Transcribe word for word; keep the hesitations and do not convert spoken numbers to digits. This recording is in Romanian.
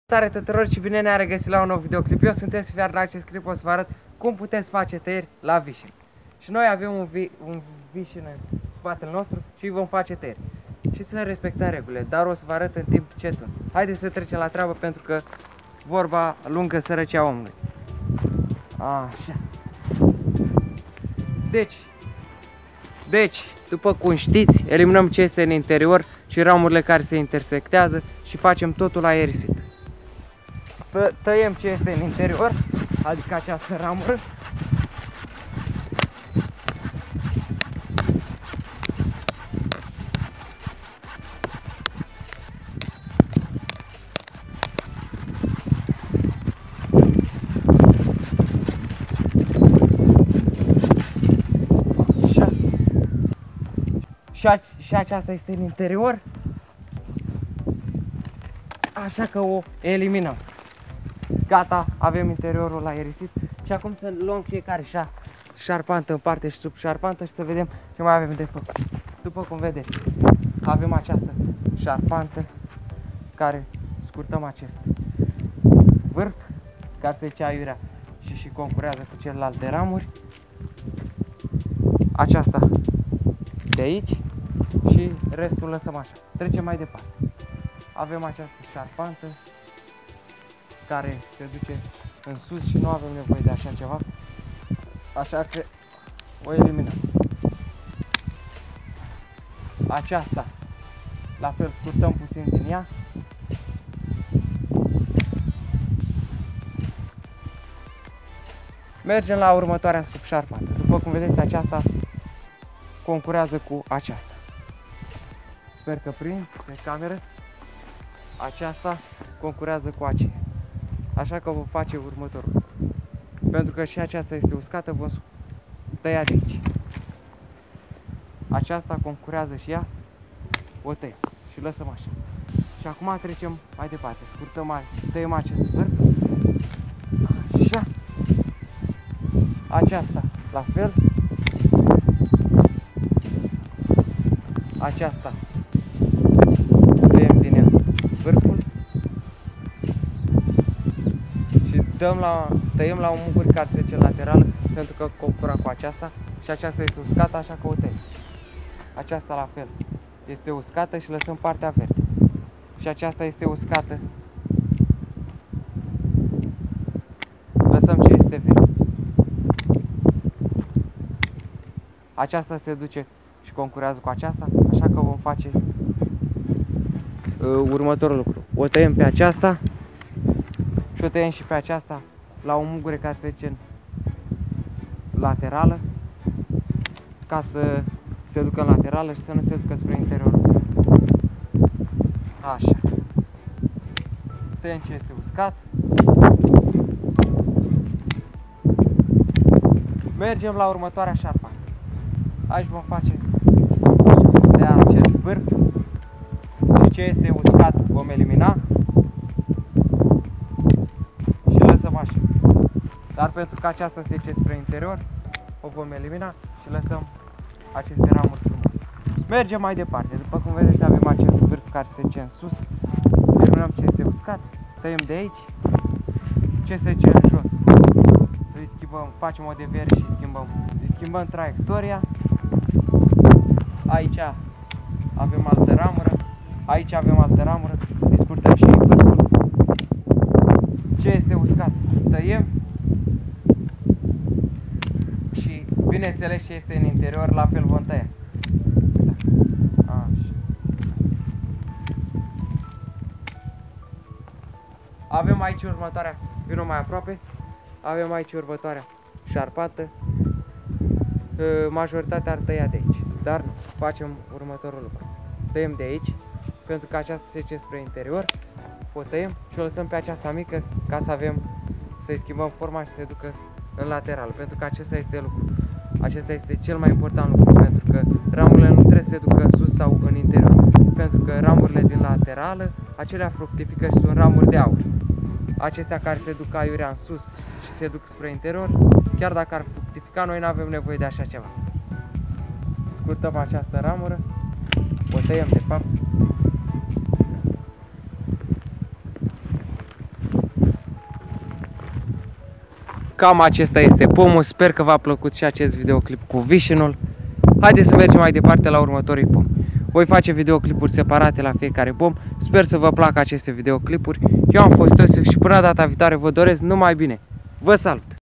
Salutare tuturor și bine ne-a regăsit la un nou videoclip. Eu sunt Esfi, iar la acest clip o să vă arăt cum puteți face tăieri la vișin. Și noi avem un, vi un vișin în spatele nostru și îi vom face tăieri. Și să respectăm regulile, dar o să vă arăt în timp ce tun. Haideți să trecem la treabă pentru că vorba lungă sărăcia omului. Așa. Deci, deci, după cum știți, eliminăm ce este în interior și ramurile care se intersectează și facem totul aerisit. Tăiem ce este în interior, adică această ramură. Și, a, și aceasta este în interior, așa că o eliminăm. Gata, avem interiorul aerisit și acum să luăm fiecare șa, șarpantă în parte și sub șarpantă și să vedem ce mai avem de făcut. După cum vedeți, avem această șarpantă care scurtăm acest vârf care se duce aiurea și și concurează cu celelalte ramuri. Aceasta de aici și restul lăsăm așa. Trecem mai departe. Avem această șarpantă care se duce în sus și nu avem nevoie de așa ceva, așa că o eliminăm. Aceasta, la fel, scurtăm puțin din ea. Mergem la următoarea subșarpantă. După cum vedeți, aceasta concurează cu aceasta. Sper că prind pe cameră. Aceasta concurează cu aceea. Așa că vom face următorul. Pentru că și aceasta este uscată, vom tăia de aici. Aceasta concurează și ea, o tăiem și lăsăm așa. Și acum trecem mai departe. Scurtăm, tăiem acest vârf. Așa. Aceasta la fel. Aceasta tăiem din ea vârful. Dăm la, tăiem la un muguri care se duce lateral pentru că concura cu aceasta și aceasta este uscată, așa că o tăiem. Aceasta la fel este uscată și lăsăm partea verde. Și aceasta este uscată. Lăsăm ce este verde. Aceasta se duce și concurează cu aceasta, așa că vom face uh, următorul lucru. O tăiem pe aceasta. Și o tăiem și pe aceasta la o mugure care se duce în laterală, ca să se ducă în laterală și să nu se ducă spre interior. Așa. Tăiem ce este uscat. Mergem la următoarea șarpantă. Aici vom face de acest vârf și ce este uscat vom elimina. Dar pentru că aceasta se duce spre interior, o vom elimina și lăsăm aceste ramuri frumoase. Mergem mai departe. După cum vedeți, avem acest vârf care se duce în sus. Eliminăm ce este uscat, tăiem de aici. Ce se duce în jos, îi schimbăm, facem o deviere și schimbăm, îi schimbăm traiectoria. Aici avem altă ramură, aici avem altă ramură, îi scurtăm și vârful. Ce este uscat, tăiem. Bineînțeles, ce este în interior, la fel vom tăia. Așa. Avem aici următoarea, vino mai aproape. Avem aici următoarea șarpată. Majoritatea ar tăia de aici, dar nu, facem următorul lucru. Tăiem de aici, pentru că aceasta se duce spre interior. O tăiem și o lăsăm pe aceasta mică, ca să avem, să-i schimbăm forma și să se ducă în lateral, pentru că acesta este lucru. Acesta este cel mai important lucru, pentru că ramurile nu trebuie să se ducă în sus sau în interior, pentru că ramurile din laterală, acelea fructifică și sunt ramuri de aur. Acestea care se duc aiurea în sus și se duc spre interior, chiar dacă ar fructifica, noi nu avem nevoie de așa ceva. Scurtăm această ramură, o tăiem de fapt cam acesta este pomul. Sper că v-a plăcut și acest videoclip cu vișinul. Haideți să mergem mai departe la următorii pomi. Voi face videoclipuri separate la fiecare pom. Sper să vă placă aceste videoclipuri. Eu am fost Iosif și până data viitoare vă doresc numai bine. Vă salut!